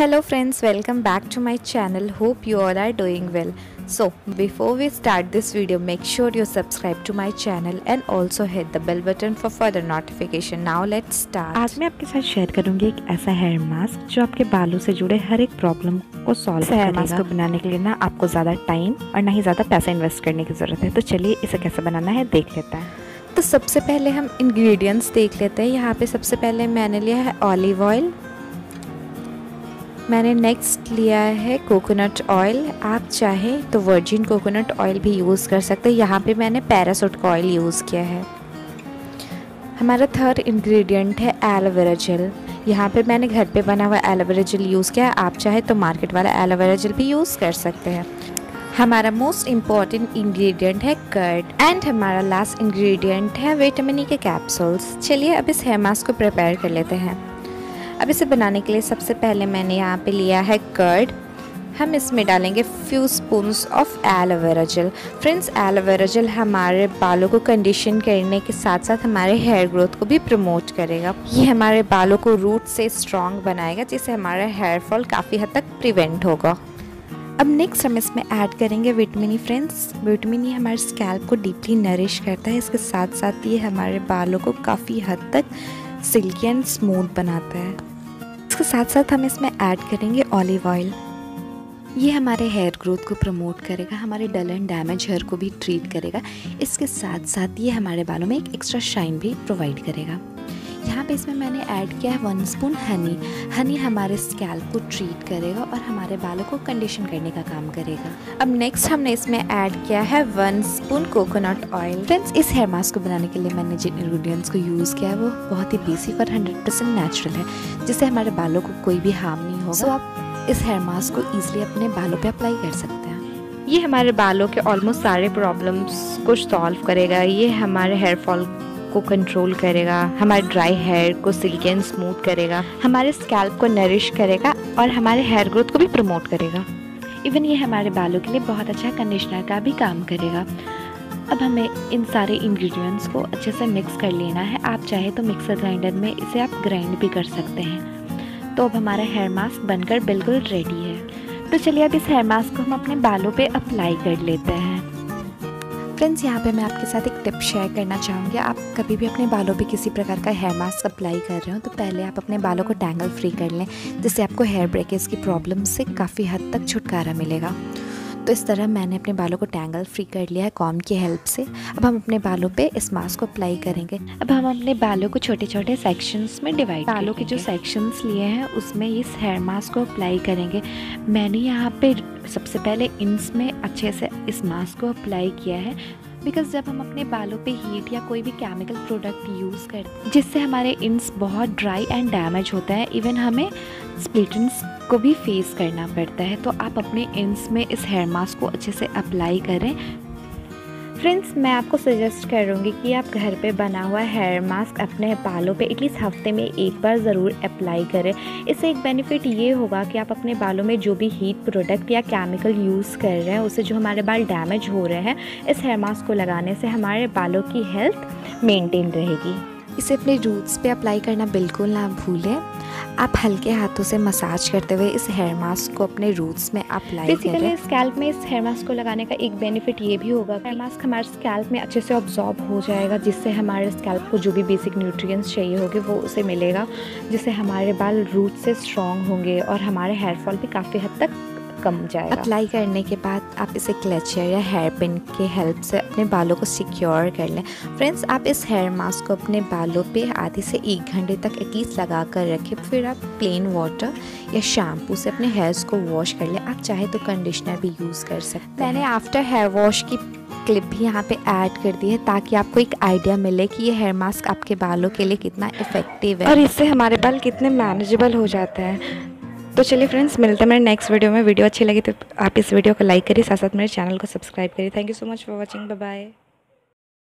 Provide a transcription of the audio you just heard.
Hello friends, welcome back to my channel. Hope you all are doing well. So before we start this video, make sure you subscribe to my channel and also hit the bell button for further notification. Now let's start. आज मैं आपके साथ share करूंगी एक ऐसा hair mask जो आपके बालों से जुड़े हर एक प्रॉब्लम को सॉल्व करेगा। हेयर मास्क को बनाने के लिए ना आपको ज़्यादा टाइम और ना ही ज़्यादा पैसा इन्वेस्ट करने की ज़रूरत है। तो चलिए इसे कैसे बनाना है देख लेते हैं। तो सबसे पहले हम इंग्रेडिएंट्स देख लेते हैं। यहाँ पे सबसे पहले मैंने लिया है ऑलिव ऑयल, मैंने नेक्स्ट लिया है कोकोनट ऑयल। आप चाहें तो वर्जिन कोकोनट ऑयल भी यूज़ कर सकते हैं। यहाँ पे मैंने पैरासूट का ऑयल यूज़ किया है। हमारा थर्ड इंग्रेडिएंट है एलोवेरा जेल। यहाँ पे मैंने घर पे बना हुआ एलोवेरा जेल यूज़ किया है। आप चाहे तो मार्केट वाला एलोवेरा जेल भी यूज़ कर सकते हैं। हमारा मोस्ट इम्पॉर्टेंट इंग्रेडिएंट है कर्ड एंड हमारा लास्ट इंग्रेडिएंट है विटामिन ई के कैप्सूल्स। चलिए अब इस हेयर मास्क को प्रिपेयर कर लेते हैं। अब इसे बनाने के लिए सबसे पहले मैंने यहाँ पे लिया है कर्ड। हम इसमें डालेंगे few spoons of aloe vera gel. Friends, aloe vera gel हमारे बालों को कंडीशन करने के साथ साथ हमारे हेयर ग्रोथ को भी प्रमोट करेगा। ये हमारे बालों को रूट से स्ट्रॉन्ग बनाएगा, जिससे हमारा हेयर फॉल काफ़ी हद तक प्रिवेंट होगा। अब नेक्स्ट हम इसमें ऐड करेंगे vitamin E. Friends, vitamin E हमारे स्कैल्प को डीपली नरिश करता है। इसके साथ साथ ये हमारे बालों को काफ़ी हद तक सिल्की एंड स्मूथ बनाता है। इसके साथ साथ हम इसमें ऐड करेंगे ऑलिव ऑयल। ये हमारे हेयर ग्रोथ को प्रमोट करेगा, हमारे डल एंड डैमेज हेयर को भी ट्रीट करेगा। इसके साथ साथ ये हमारे बालों में एक एक्स्ट्रा शाइन भी प्रोवाइड करेगा। यहाँ पे इसमें मैंने ऐड किया है 1 स्पून हनी। हनी हमारे स्कैल्प को ट्रीट करेगा और हमारे बालों को कंडीशन करने का काम करेगा। अब नेक्स्ट हमने इसमें ऐड किया है 1 स्पून कोकोनट ऑयल। फ्रेंड्स, इस हेयर मास्क को बनाने के लिए मैंने जिन इंग्रेडिएंट्स को यूज़ किया है वो बहुत ही बेसिक और 100% नेचुरल है, जिससे हमारे बालों को कोई भी हार्म नहीं होगा। तो आप इस हेयर मास्क को ईजिली अपने बालों पर अप्लाई कर सकते हैं। ये हमारे बालों के ऑलमोस्ट सारे प्रॉब्लम्स को सॉल्व करेगा। ये हमारे हेयर फॉल को कंट्रोल करेगा, हमारे ड्राई हेयर को सिल्की एंड स्मूथ करेगा, हमारे स्कैल्प को नरिश करेगा और हमारे हेयर ग्रोथ को भी प्रमोट करेगा। इवन ये हमारे बालों के लिए बहुत अच्छा कंडीशनर का भी काम करेगा। अब हमें इन सारे इंग्रेडिएंट्स को अच्छे से मिक्स कर लेना है। आप चाहे तो मिक्सर ग्राइंडर में इसे आप ग्राइंड भी कर सकते हैं। तो अब हमारा हेयर मास्क बनकर बिल्कुल रेडी है। तो चलिए अब इस हेयर मास्क को हम अपने बालों पे अप्लाई कर लेते हैं। फ्रेंड्स, यहाँ पे मैं आपके साथ एक टिप शेयर करना चाहूँगी। आप कभी भी अपने बालों पे किसी प्रकार का हेयर मास्क अप्लाई कर रहे हो तो पहले आप अपने बालों को टैंगल फ्री कर लें, जिससे आपको हेयर ब्रेकेज की प्रॉब्लम से काफ़ी हद तक छुटकारा मिलेगा। तो इस तरह मैंने अपने बालों को टैंगल फ्री कर लिया है कॉम की हेल्प से। अब हम अपने बालों पे इस मास्क को अप्लाई करेंगे। अब हम अपने बालों को छोटे छोटे सेक्शंस में डिवाइड बालों के जो सेक्शंस लिए हैं उसमें इस हेयर मास्क को अप्लाई करेंगे। मैंने यहाँ पे सबसे पहले इंस में अच्छे से इस मास्क को अप्लाई किया है, बिकॉज जब हम अपने बालों पे हीट या कोई भी केमिकल प्रोडक्ट यूज़ करते हैं जिससे हमारे इंस बहुत ड्राई एंड डैमेज होता है, इवन हमें स्प्लिट इंस को भी फेस करना पड़ता है। तो आप अपने इंस में इस हेयर मास्क को अच्छे से अप्लाई करें। फ्रेंड्स, मैं आपको सजेस्ट करूँगी कि आप घर पे बना हुआ हेयर मास्क अपने बालों पे एटलीस्ट हफ्ते में एक बार ज़रूर अप्लाई करें। इससे एक बेनिफिट ये होगा कि आप अपने बालों में जो भी हीट प्रोडक्ट या केमिकल यूज़ कर रहे हैं उससे जो हमारे बाल डैमेज हो रहे हैं, इस हेयर मास्क को लगाने से हमारे बालों की हेल्थ मेंटेन रहेगी। इसे अपने रूट्स पे अप्लाई करना बिल्कुल ना भूलें। आप हल्के हाथों से मसाज करते हुए इस हेयर मास्क को अपने रूट्स में अप्लाई करें। बेसिकली स्कैल्प में इस हेयर मास्क को लगाने का एक बेनिफिट ये भी होगा, हेयर मास्क हमारे स्कैल्प में अच्छे से ऑब्जॉर्ब हो जाएगा, जिससे हमारे स्कैल्प को जो भी बेसिक न्यूट्रिएंट्स चाहिए होंगे वो उसे मिलेगा, जिससे हमारे बाल रूट से स्ट्रॉन्ग होंगे और हमारे हेयर फॉल भी काफ़ी हद तक कम जाएगा। अप्लाई करने के बाद आप इसे क्लेचर या हेयर पिन के हेल्प से अपने बालों को सिक्योर कर लें। फ्रेंड्स, आप इस हेयर मास्क को अपने बालों पे आधे से 1 घंटे तक एटलीस्ट लगा कर रखें। फिर आप प्लेन वाटर या शैम्पू से अपने हेयर्स को वॉश कर लें। आप चाहे तो कंडीशनर भी यूज़ कर सकते हैं। मैंने आफ्टर हेयर वॉश की क्लिप भी यहाँ पे ऐड कर दी है, ताकि आपको एक आइडिया मिले कि ये हेयर मास्क आपके बालों के लिए कितना इफ़ेक्टिव है और इससे हमारे बाल कितने मैनेजेबल हो जाते हैं। तो चलिए फ्रेंड्स, मिलते हैं मेरे नेक्स्ट वीडियो में। वीडियो अच्छी लगी तो आप इस वीडियो को लाइक करिए, साथ साथ मेरे चैनल को सब्सक्राइब करिए। Thank you so much for watching. Bye bye.